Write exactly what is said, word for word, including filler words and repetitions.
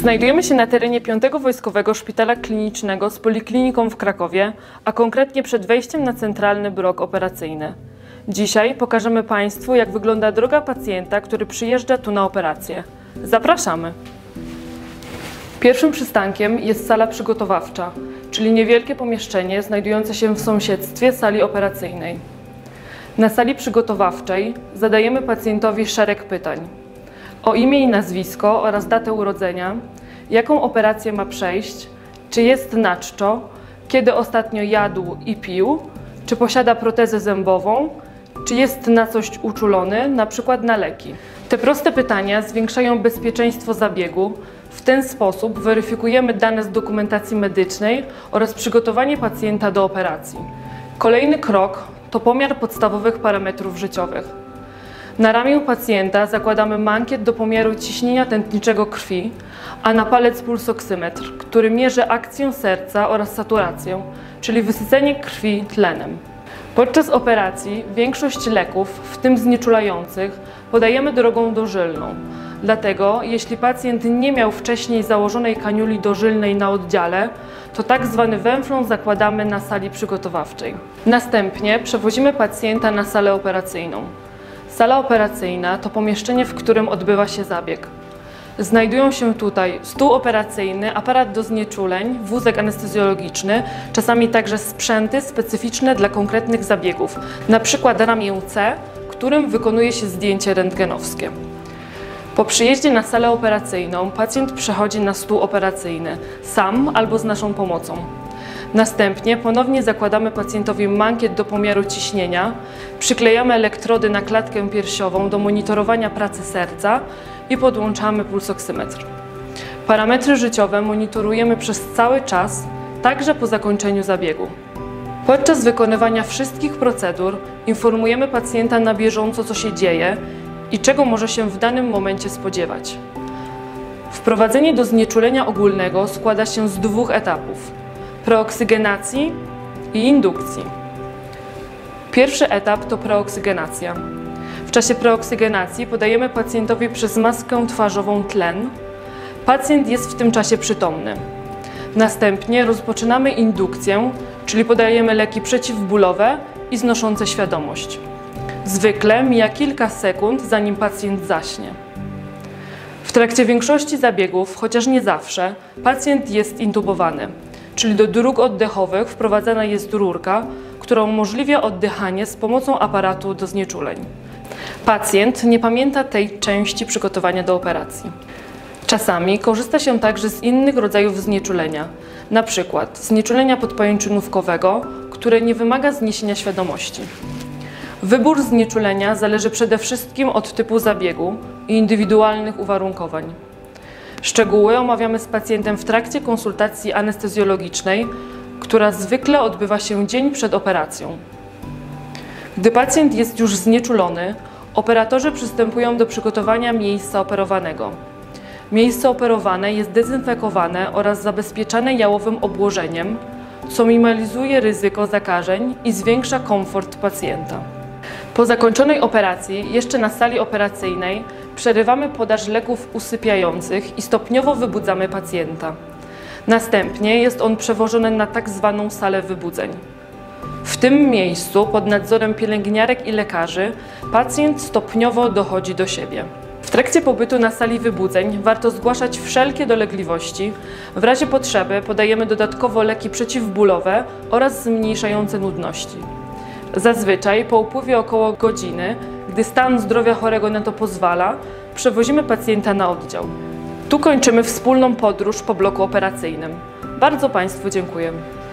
Znajdujemy się na terenie piątego Wojskowego Szpitala Klinicznego z Polikliniką w Krakowie, a konkretnie przed wejściem na centralny blok operacyjny. Dzisiaj pokażemy Państwu, jak wygląda droga pacjenta, który przyjeżdża tu na operację. Zapraszamy! Pierwszym przystankiem jest sala przygotowawcza, czyli niewielkie pomieszczenie znajdujące się w sąsiedztwie sali operacyjnej. Na sali przygotowawczej zadajemy pacjentowi szereg pytań o imię i nazwisko oraz datę urodzenia, jaką operację ma przejść, czy jest na czczo, kiedy ostatnio jadł i pił, czy posiada protezę zębową, czy jest na coś uczulony, na przykład na leki. Te proste pytania zwiększają bezpieczeństwo zabiegu. W ten sposób weryfikujemy dane z dokumentacji medycznej oraz przygotowanie pacjenta do operacji. Kolejny krok to pomiar podstawowych parametrów życiowych. Na ramię pacjenta zakładamy mankiet do pomiaru ciśnienia tętniczego krwi, a na palec pulsoksymetr, który mierzy akcję serca oraz saturację, czyli wysycenie krwi tlenem. Podczas operacji większość leków, w tym znieczulających, podajemy drogą dożylną. Dlatego, jeśli pacjent nie miał wcześniej założonej kaniuli dożylnej na oddziale, to tak zwany węflon zakładamy na sali przygotowawczej. Następnie przewozimy pacjenta na salę operacyjną. Sala operacyjna to pomieszczenie, w którym odbywa się zabieg. Znajdują się tutaj stół operacyjny, aparat do znieczuleń, wózek anestezjologiczny, czasami także sprzęty specyficzne dla konkretnych zabiegów, np. ramię C, którym wykonuje się zdjęcie rentgenowskie. Po przyjeździe na salę operacyjną pacjent przechodzi na stół operacyjny, sam albo z naszą pomocą. Następnie ponownie zakładamy pacjentowi mankiet do pomiaru ciśnienia, przyklejamy elektrody na klatkę piersiową do monitorowania pracy serca i podłączamy pulsoksymetr. Parametry życiowe monitorujemy przez cały czas, także po zakończeniu zabiegu. Podczas wykonywania wszystkich procedur informujemy pacjenta na bieżąco, co się dzieje i czego może się w danym momencie spodziewać. Wprowadzenie do znieczulenia ogólnego składa się z dwóch etapów: preoksygenacji i indukcji. Pierwszy etap to preoksygenacja. W czasie preoksygenacji podajemy pacjentowi przez maskę twarzową tlen. Pacjent jest w tym czasie przytomny. Następnie rozpoczynamy indukcję, czyli podajemy leki przeciwbólowe i znoszące świadomość. Zwykle mija kilka sekund, zanim pacjent zaśnie. W trakcie większości zabiegów, chociaż nie zawsze, pacjent jest intubowany, czyli do dróg oddechowych wprowadzana jest rurka, która umożliwia oddychanie z pomocą aparatu do znieczuleń. Pacjent nie pamięta tej części przygotowania do operacji. Czasami korzysta się także z innych rodzajów znieczulenia, na przykład znieczulenia podpajęczynówkowego, które nie wymaga zniesienia świadomości. Wybór znieczulenia zależy przede wszystkim od typu zabiegu i indywidualnych uwarunkowań. Szczegóły omawiamy z pacjentem w trakcie konsultacji anestezjologicznej, która zwykle odbywa się dzień przed operacją. Gdy pacjent jest już znieczulony, operatorzy przystępują do przygotowania miejsca operowanego. Miejsce operowane jest dezynfekowane oraz zabezpieczane jałowym obłożeniem, co minimalizuje ryzyko zakażeń i zwiększa komfort pacjenta. Po zakończonej operacji, jeszcze na sali operacyjnej, przerywamy podaż leków usypiających i stopniowo wybudzamy pacjenta. Następnie jest on przewożony na tak zwaną salę wybudzeń. W tym miejscu, pod nadzorem pielęgniarek i lekarzy, pacjent stopniowo dochodzi do siebie. W trakcie pobytu na sali wybudzeń warto zgłaszać wszelkie dolegliwości. W razie potrzeby podajemy dodatkowo leki przeciwbólowe oraz zmniejszające nudności. Zazwyczaj po upływie około godziny, gdy stan zdrowia chorego na to pozwala, przewozimy pacjenta na oddział. Tu kończymy wspólną podróż po bloku operacyjnym. Bardzo Państwu dziękuję.